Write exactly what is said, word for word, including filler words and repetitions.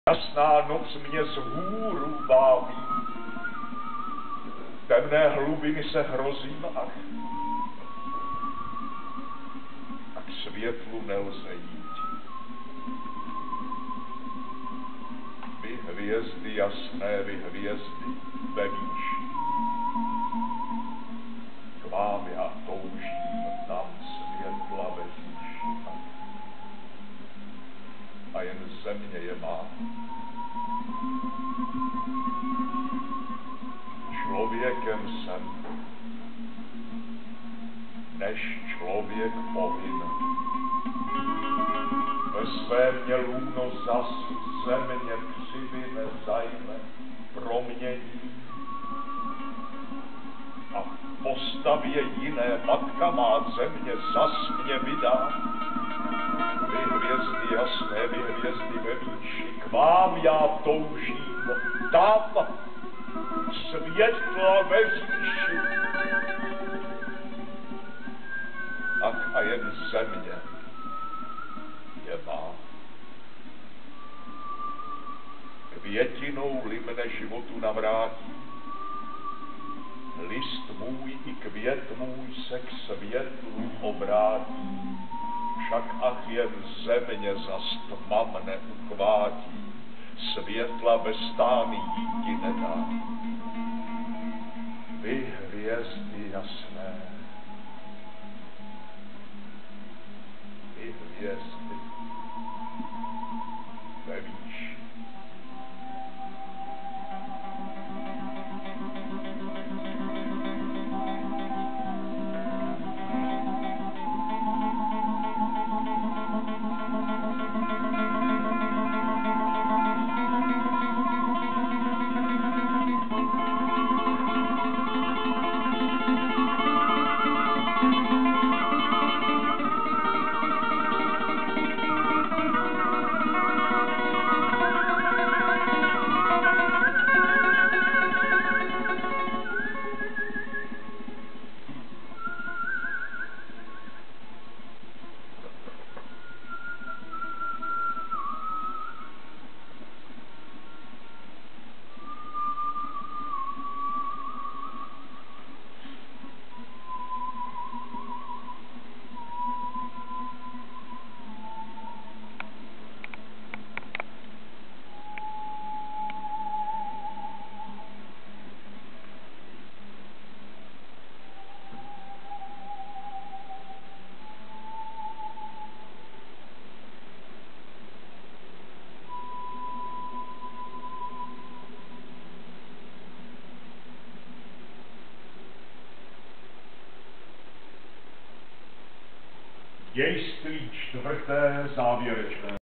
Jasná noc mě z hůru báví, temné hlubiny se hrozím, ach, a k světlu nelze jít. Vy hvězdy jasné, vy hvězdy ve výši, k vám já toužím, tam světla ve říši, a jen země je má. Člověkem jsem, než člověk pohyn. Ve své mě lůno zas země přivine, zajme, promění. A v postavě jiné matka má země zas mě vydá. Vy hvězdy jasné, vy hvězdy ve výši, k vám já toužím, tam světla ve říši. Ach, a jen země je má. Květinou-li mne životu navrátí, list můj i květ můj se k světlu obrátí. Však ach, jen země zas tma mne uchvátí, světla ve stány jíti nedá. Vy hvězdy jasné, vy hvězdy ve výši. Dějství čtvrté závěrečné.